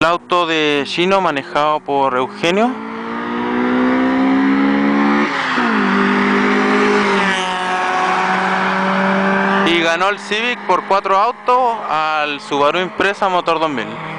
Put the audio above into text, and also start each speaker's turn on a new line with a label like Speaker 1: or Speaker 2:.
Speaker 1: auto de Chino manejado por Eugenio. Y ganó el Civic por 4 autos al Subaru Impreza Motor 2000.